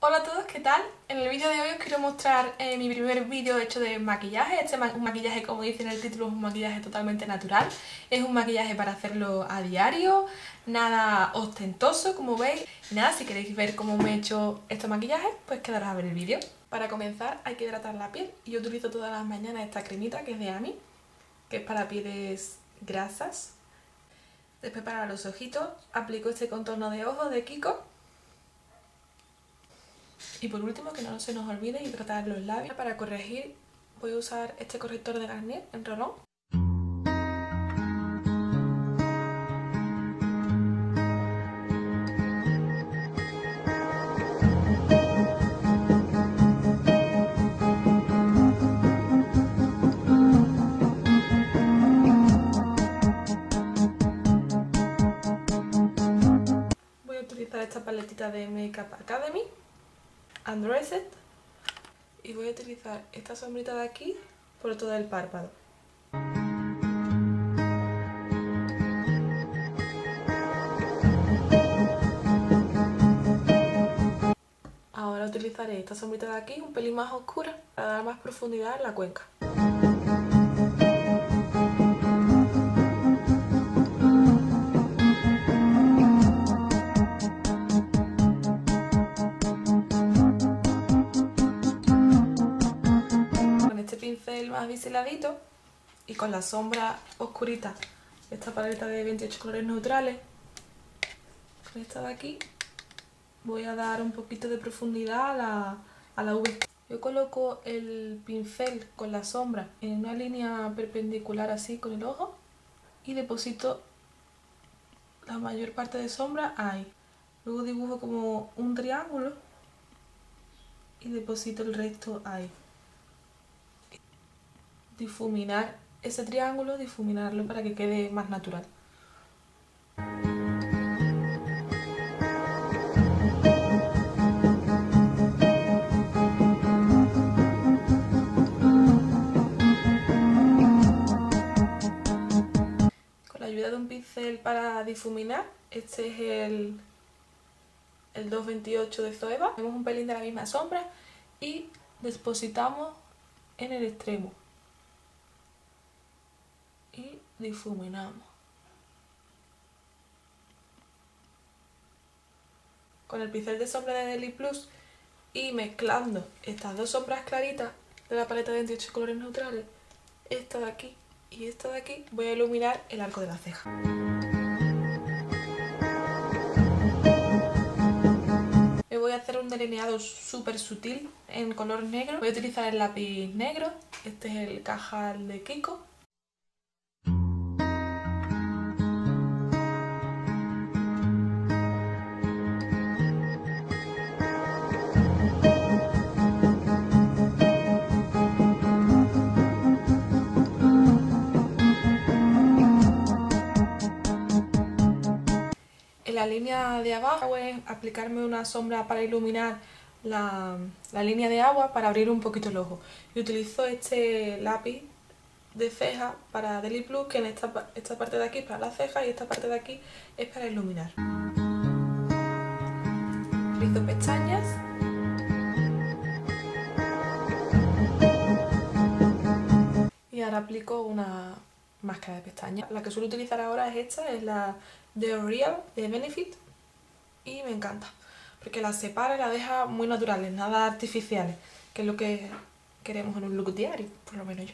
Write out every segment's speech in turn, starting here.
Hola a todos, ¿qué tal? En el vídeo de hoy os quiero mostrar mi primer vídeo hecho de maquillaje. Un maquillaje, como dice en el título, es un maquillaje totalmente natural. Es un maquillaje para hacerlo a diario, nada ostentoso, como veis. Y nada, si queréis ver cómo me he hecho este maquillaje, pues quedaros a ver el vídeo. Para comenzar hay que hidratar la piel y yo utilizo todas las mañanas esta cremita que es de Ami, que es para pieles grasas. Después para los ojitos aplico este contorno de ojos de Kiko. Y por último, que no se nos olvide hidratar los labios. Para corregir voy a usar este corrector de Garnier en rolón. Voy a utilizar esta paletita de Makeup Academy, Undressed, y voy a utilizar esta sombrita de aquí por todo el párpado. Ahora utilizaré esta sombrita de aquí, un pelín más oscura, para dar más profundidad en la cuenca. Con este pincel más biseladito y con la sombra oscurita, esta paleta de 28 colores neutrales, con esta de aquí, voy a dar un poquito de profundidad a la V. Yo coloco el pincel con la sombra en una línea perpendicular así con el ojo y deposito la mayor parte de sombra ahí. Luego dibujo como un triángulo y deposito el resto ahí. Difuminar ese triángulo, difuminarlo para que quede más natural. Con la ayuda de un pincel para difuminar, este es el 228 de Zoeva. Hacemos un pelín de la misma sombra y depositamos en el extremo. Y difuminamos. Con el pincel de sombra de Deli Plus y mezclando estas dos sombras claritas de la paleta de 28 colores neutrales, esta de aquí y esta de aquí, voy a iluminar el arco de la ceja. Me voy a hacer un delineado súper sutil en color negro. Voy a utilizar el lápiz negro, este es el Cajal de Kiko. En la línea de abajo voy a aplicarme una sombra para iluminar la línea de agua para abrir un poquito el ojo. Y utilizo este lápiz de ceja para Deli Plus, que en esta parte de aquí es para la ceja y esta parte de aquí es para iluminar. Utilizo pestañas. Y ahora aplico una máscara de pestañas. La que suelo utilizar ahora es esta, es la The Real de Benefit. Y me encanta, porque la separa y la deja muy naturales, nada artificiales, que es lo que queremos en un look diario, por lo menos yo.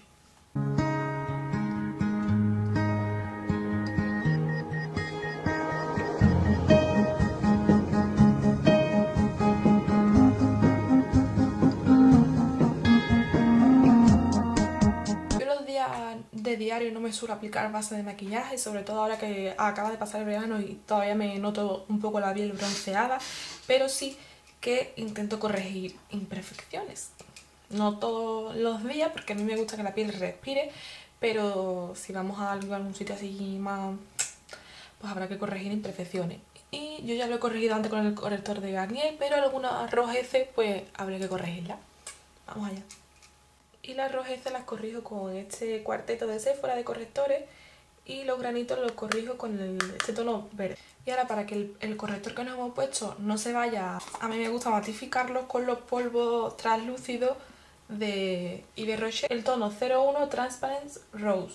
De diario no me suelo aplicar base de maquillaje, sobre todo ahora que acaba de pasar el verano y todavía me noto un poco la piel bronceada, pero sí que intento corregir imperfecciones. No todos los días, porque a mí me gusta que la piel respire, pero si vamos a algún sitio así más, pues habrá que corregir imperfecciones. Y yo ya lo he corregido antes con el corrector de Garnier, pero algunas rojeces pues habría que corregirlas. Vamos allá. Y las rojeces las corrijo con este cuarteto de Sephora de correctores y los granitos los corrijo con este tono verde. Y ahora, para que el corrector que nos hemos puesto no se vaya, a mí me gusta matificarlos con los polvos translúcidos de Yves Rocher, el tono 01 Transparent Rose.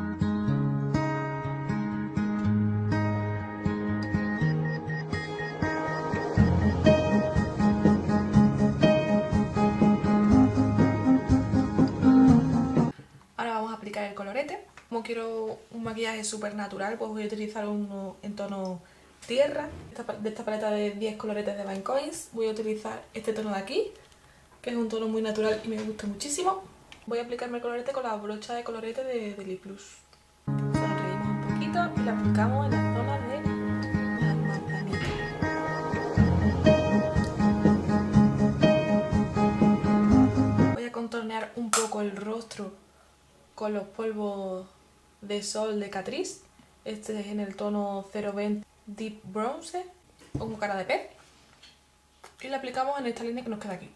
Ahora vamos a aplicar el colorete. Como quiero un maquillaje súper natural, pues voy a utilizar uno en tono tierra. De esta paleta de 10 coloretes de Vine Coins voy a utilizar este tono de aquí, que es un tono muy natural y me gusta muchísimo. Voy a aplicarme el colorete con la brocha de colorete de Lip Plus. Sonreímos un poquito y lo aplicamos en la zona de la manzanita. Voy a contornear un poco el rostro con los polvos de sol de Catrice. Este es en el tono 020 Deep Bronze, con cara de pez. Y lo aplicamos en esta línea que nos queda aquí.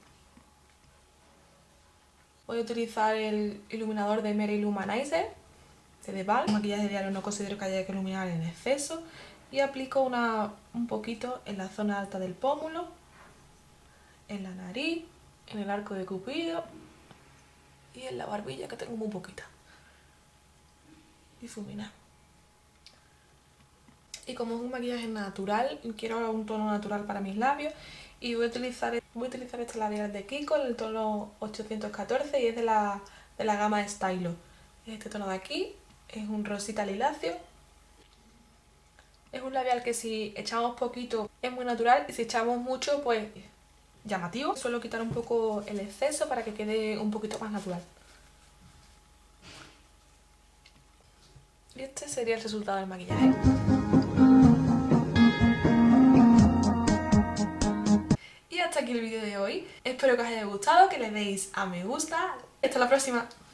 Voy a utilizar el iluminador de Mary Luminizer de The Balm. Maquillaje diario no considero que haya que iluminar en exceso. Y aplico un poquito en la zona alta del pómulo, en la nariz, en el arco de Cupido y en la barbilla, que tengo muy poquita. Difuminar. Y como es un maquillaje natural, quiero un tono natural para mis labios y voy a utilizar este labial de Kiko en el tono 814 y es de la gama Stylo. Este tono de aquí es un rosita liláceo. Es un labial que si echamos poquito es muy natural y si echamos mucho pues llamativo. Suelo quitar un poco el exceso para que quede un poquito más natural. Y este sería el resultado del maquillaje. Y hasta aquí el vídeo de hoy. Espero que os haya gustado, que le deis a me gusta. Hasta la próxima.